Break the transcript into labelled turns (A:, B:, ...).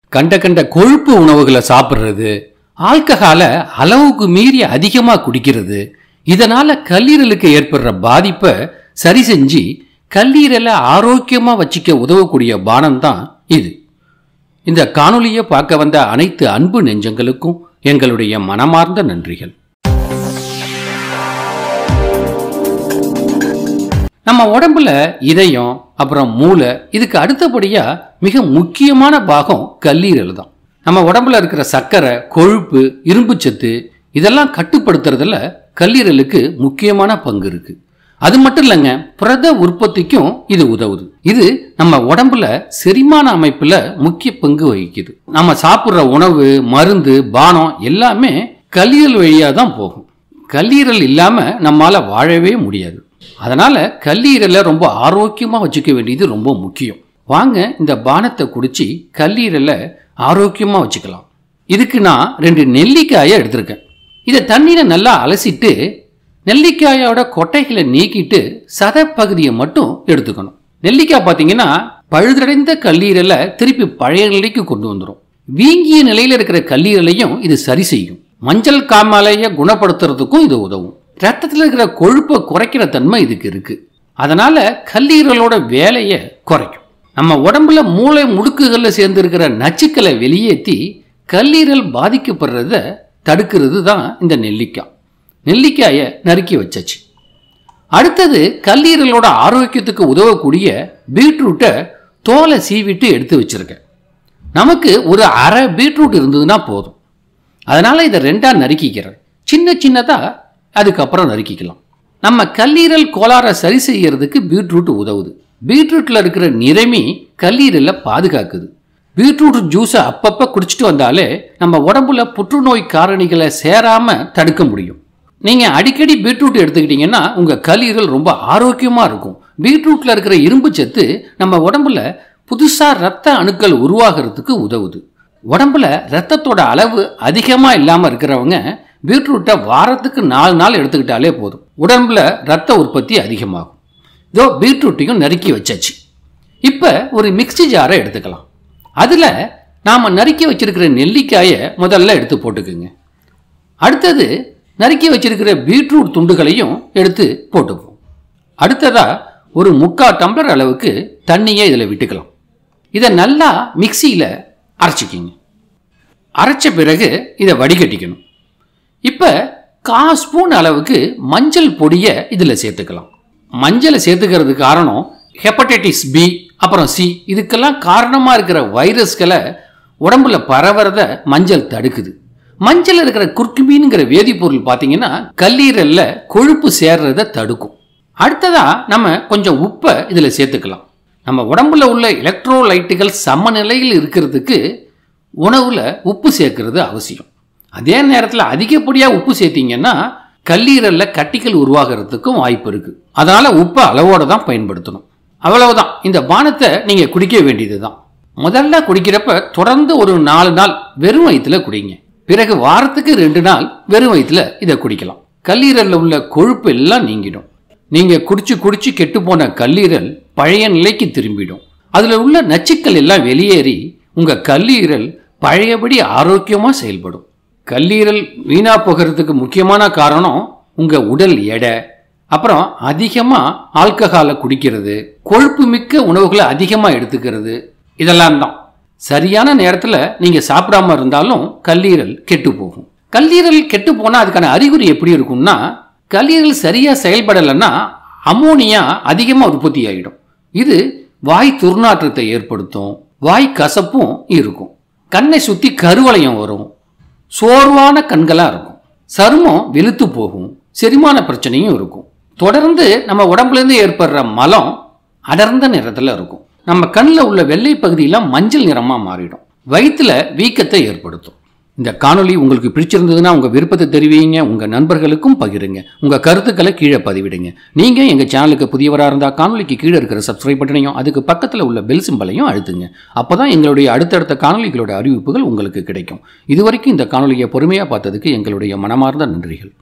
A: கண்ட கண்ட கொழுப்பு உணவுகளை சாப்பிட்றது, ஆல்கஹாலை அளவுக்கு மீறி அதிகமாக குடிக்கிறது, இதனால கல்லீரலுக்கு ஏற்படுற பாதிப்பை சரி செஞ்சு கல்லீரலை ஆரோக்கியமாக வச்சுக்க உதவக்கூடிய பானம் தான் இது. இந்த காணொலியை பார்க்க வந்த அனைத்து அன்பு நெஞ்சங்களுக்கும் எங்களுடைய மனமார்ந்த நன்றிகள். நம்ம உடம்புல இதயம், அப்புறம் மூளை, இதுக்கு அடுத்தபடியா மிக முக்கியமான பாகம் கல்லீரல் தான். நம்ம உடம்புல இருக்கிற சர்க்கரை, கொழுப்பு, இரும்புச்சத்து இதெல்லாம் கட்டுப்படுத்துறதுல கல்லீரலுக்கு முக்கியமான பங்கு இருக்கு. அது மட்டும் இல்லைங்க, புரத உற்பத்திக்கும் இது உதவுது. இது நம்ம உடம்புல செரிமான அமைப்புல முக்கிய பங்கு வகிக்குது. நம்ம சாப்பிட்ற உணவு, மருந்து, பானம் எல்லாமே கல்லீரல் வழியா தான் போகும். கல்லீரல் இல்லாம நம்மால வாழவே முடியாது. அதனால கல்லீரலை ரொம்ப ஆரோக்கியமா வச்சுக்க வேண்டியது ரொம்ப முக்கியம். வாங்க இந்த பானத்தை குடிச்சு கல்லீரலை ஆரோக்கியமா வச்சுக்கலாம். இதுக்கு நான் 2 நெல்லிக்காயை எடுத்திருக்கேன். இதை தண்ணீரை நல்லா அலசிட்டு நெல்லிக்காயோட கொட்டைகளை நீக்கிட்டு சதை பகுதியை மட்டும் எடுத்துக்கணும். நெல்லிக்காய் பார்த்தீங்கன்னா பழுதடைந்த கல்லீரலை திருப்பி பழைய நிலைக்கு கொண்டு வந்துடும். வீங்கிய நிலையில் இருக்கிற கல்லீரலையும் இது சரி செய்யும். மஞ்சள் காமாலையை குணப்படுத்துறதுக்கும் இது உதவும். ரத்தத்தில் இருக்கிற கொழுப்பை குறைக்கிற தன்மை இதுக்கு இருக்கு. அதனால கல்லீரலோட வேலையை குறைக்கும். நம்ம உடம்புல மூளை முடுக்குகளில் சேர்ந்து இருக்கிற நச்சுக்களை வெளியேற்றி கல்லீரல் பாதிக்கப்படுறத தடுக்கிறது தான் இந்த நெல்லிக்காய். நெல்லிக்காயை நறுக்கி வச்சாச்சு. அடுத்தது கல்லீரலோட ஆரோக்கியத்துக்கு உதவக்கூடிய பீட்ரூட்டை தோலை சீவிட்டு எடுத்து வச்சிருக்கேன். நமக்கு ஒரு அரை பீட்ரூட் இருந்ததுன்னா போதும். அதனால இதை 2ஆ நறுக்கிக்கிறேன். சின்ன சின்னதா அதுக்கப்புறம் நறுக்கிக்கலாம். நம்ம கல்லீரல் கோளாறை சரி செய்யறதுக்கு பீட்ரூட் உதவுது. பீட்ரூட்ல இருக்கிற நிறமி கல்லீரலை பாதுகாக்குது. பீட்ரூட் ஜூஸை அப்பப்போ குடிச்சிட்டு வந்தாலே நம்ம உடம்புல புற்றுநோய் காரணிகளை சேராம தடுக்க முடியும். நீங்க அடிக்கடி பீட்ரூட் எடுத்துக்கிட்டீங்கன்னா உங்க கல்லீரல் ரொம்ப ஆரோக்கியமா இருக்கும். பீட்ரூட்ல இருக்கிற இரும்பு சத்து நம்ம உடம்புல புதுசா ரத்த அணுக்கள் உருவாகிறதுக்கு உதவுது. உடம்புல ரத்தத்தோட அளவு அதிகமா இல்லாம இருக்கிறவங்க பீட்ரூட்டை வாரத்துக்கு 4 நாள் எடுத்துக்கிட்டாலே போதும். உடம்புல ரத்த உற்பத்தி அதிகமாகும். இதோ பீட்ரூட்டையும் நறுக்கி வச்சாச்சு. இப்போ ஒரு மிக்ஸி ஜாரை எடுத்துக்கலாம். அதில் நாம் நறுக்கி வச்சிருக்கிற நெல்லிக்காயை முதல்ல எடுத்து போட்டுக்குங்க. அடுத்தது நறுக்கி வச்சிருக்கிற பீட்ரூட் துண்டுகளையும் எடுத்து போட்டுப்போம். அடுத்ததாக ஒரு 3/4 டம்ளர் அளவுக்கு தண்ணியை இதில் விட்டுக்கலாம். இதை நல்லா மிக்சியில் அரைச்சிக்கிங்க. அரைச்ச பிறகு இதை வடிகட்டிக்கணும். இப்போ 1/4 ஸ்பூன் அளவுக்கு மஞ்சள் பொடியை இதில் சேர்த்துக்கலாம். மஞ்சளை சேர்த்துக்கிறதுக்கு காரணம் ஹெப்படைட்டிஸ் பி அப்புறம் சி இதுக்கெல்லாம் காரணமாக இருக்கிற வைரஸ்களை உடம்புல பரவுறத மஞ்சள் தடுக்குது. மஞ்சள் இருக்கிற குர்குமின்ங்கிற வேதிப்பொருள் பார்த்தீங்கன்னா கல்லீரலில் கொழுப்பு சேர்றதை தடுக்கும். அடுத்ததாக நம்ம கொஞ்சம் உப்பை இதில் சேர்த்துக்கலாம். நம்ம உடம்புல உள்ள எலக்ட்ரோலைட்டுகள் சமநிலையில் இருக்கிறதுக்கு உணவில் உப்பு சேர்க்கறது அவசியம். அதே நேரத்தில் அதிகப்படியாக உப்பு சேர்த்தீங்கன்னா கல்லீரலில் கட்டிகள் உருவாகிறதுக்கும் வாய்ப்பு இருக்குது. அதனால் உப்பை அளவோடு தான் பயன்படுத்தணும். அவ்வளவுதான். இந்த பானத்தை நீங்கள் குடிக்க வேண்டியது தான். முதல்ல குடிக்கிறப்ப தொடர்ந்து ஒரு 4 நாள் வெறும் வயிற்றுல குடிங்க. பிறகு வாரத்துக்கு 2 நாள் வெறும் வயிற்றுல இதை குடிக்கலாம். கல்லீரலில் உள்ள கொழுப்பு எல்லாம் நீங்கிடும். நீங்கள் குடிச்சு கெட்டு போன கல்லீரல் பழைய நிலைக்கு திரும்பிடும். அதில் உள்ள நச்சுக்கள் எல்லாம் வெளியேறி உங்கள் கல்லீரல் பழையபடி ஆரோக்கியமாக செயல்படும். கல்லீரல் வீணா போகிறதுக்கு முக்கியமான காரணம் உங்கள் உடல் எடை, அப்புறம் அதிகமாக ஆல்கஹாலை குடிக்கிறது, கொழுப்பு மிக்க உணவுகளை அதிகமாக எடுத்துக்கிறது, இதெல்லாம் தான். சரியான நேரத்தில் நீங்கள் சாப்பிடாம இருந்தாலும் கல்லீரல் கெட்டு போகும். கல்லீரல் கெட்டு போனால் அதுக்கான அறிகுறி எப்படி இருக்கும்னா, கல்லீரல் சரியாக செயல்படலைன்னா அமோனியா அதிகமாக உற்பத்தி ஆகிடும். இது வாய் துர்நாற்றத்தை ஏற்படுத்தும். வாய் கசப்பும் இருக்கும். கண்ணை சுற்றி கருவளையம் வரும். சோர்வான கண்களாக இருக்கும். சருமம் வெளுத்து போகும். செரிமான பிரச்சனையும் இருக்கும். தொடர்ந்து நம்ம உடம்புலேருந்து ஏற்படுற மலம் அடர்ந்த நிறத்தில் இருக்கும். நம்ம கண்ணில் உள்ள வெள்ளை பகுதியெல்லாம் மஞ்சள் நிறமாக மாறிடும். வயிற்றுல வீக்கத்தை ஏற்படுத்தும். இந்த காணொலி உங்களுக்கு பிடிச்சிருந்ததுன்னா உங்கள் விருப்பத்தை தெரிவிங்க. உங்கள் நண்பர்களுக்கும் பகிருங்க. உங்கள் கருத்துக்களை கீழே பதிவிடுங்க. நீங்கள் எங்கள் சேனலுக்கு புதியவராக இருந்தால் காணொலிக்கு கீழே இருக்கிற சப்ஸ்கிரைப் பட்டனையும் அதுக்கு பக்கத்தில் உள்ள பெல் சிம்பலையும் அழுத்துங்க. அப்போ தான் எங்களுடைய அடுத்தடுத்த காணொலிகளோட அறிவிப்புகள் உங்களுக்கு கிடைக்கும். இதுவரைக்கும் இந்த காணொலியை பொறுமையாக பார்த்ததுக்கு எங்களுடைய மனமார்ந்த நன்றிகள்.